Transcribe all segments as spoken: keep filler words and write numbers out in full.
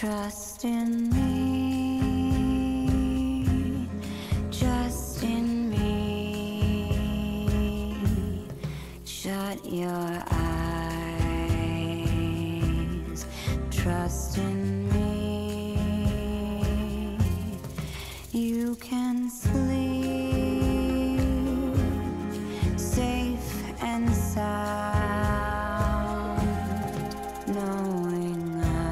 Trust in me, just in me. Shut your eyes, trust in me. You can sleep safe and sound, knowing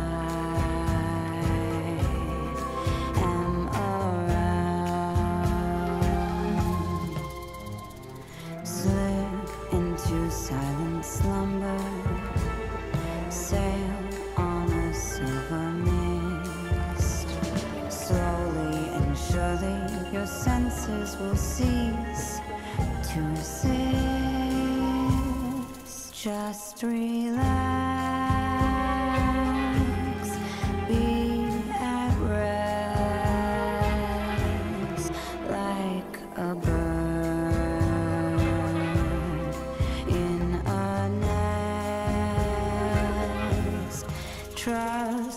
silent slumber, sail on a silver mist. Slowly and surely your senses will cease to resist. Just relax, be at rest like a bird. Trust